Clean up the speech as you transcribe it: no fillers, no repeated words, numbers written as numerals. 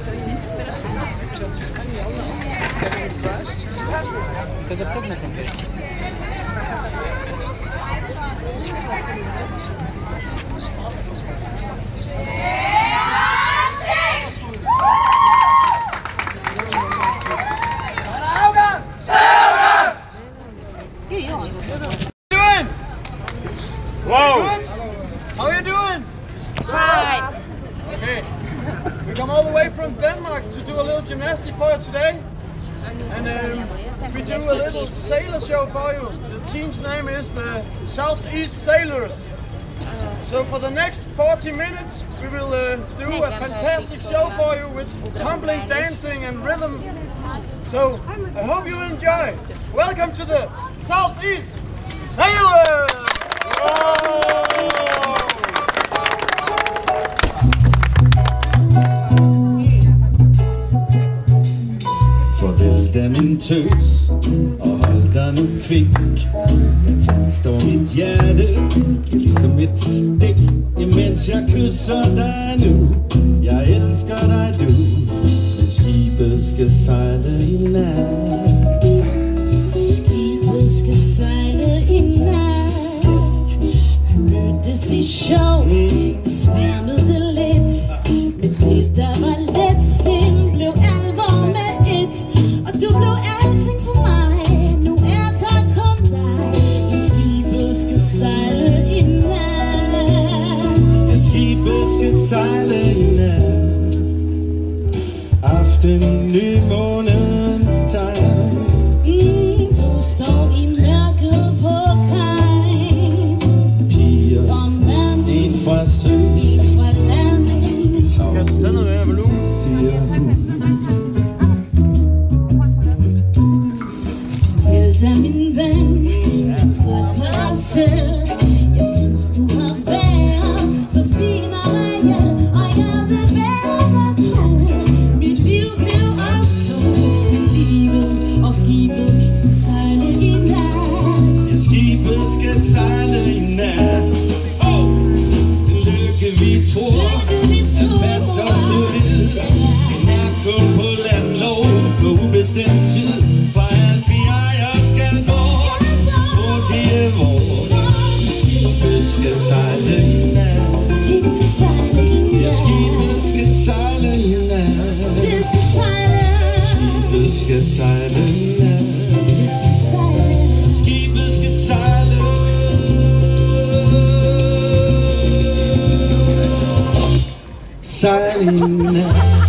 Тогда все можно пить. Whoa! Good? How are you doing? Fine. Okay. We come all the way from Denmark to do a little gymnastics for you today. And we do a little sailor show for you. The team's name is the Southeast Sailors. So for the next 40 minutes we will do a fantastic show for you with tumbling, dancing and rhythm. So I hope you enjoy. Welcome to the Southeast Sailors! Farvel da min tøs, og hold dig nu kvik. Jeg tilstår mit hjerte, ligesom et stik, imens jeg kysser dig nu. Jeg elsker dig du, men skibet skal sejle i nat. Skibet skal sejle i nat. Vi mødtes i sjov, sværmede lidt, men det der var let sind blev alvor med et. Og du blev alting for mig, nu er der kun dig. Men skibet skal sejle i nat. Ja, skibet skal sejle i nat. Aften, nymånens tegn. Du står i mørket på kajen. Piger, Og mand, en fra syd, en fra land. Kan du tage noget mere volumen? siger hun. Farvel da min ven, pas godt på dig selv. Jeg synes du har været så fin og rejel, og jeg vil være dig tro. Mit liv blev os to, men livet og skibet skal sejle i nat. Ja, skibet skal sejle i nat. Den lykke vi tror er fast og solid. Den er kun på landlov på ubestemt tid. For alt vi ejer skal bort. Tror det er vores. Skibet skal sejle i nat. Skibet skal sejle i nat. Ja, skibet skal sejle i nat. Det skal sejle. Skibet skal sejle i nat. Det skal sejle. Skibet skal sejle. Sejle i nat.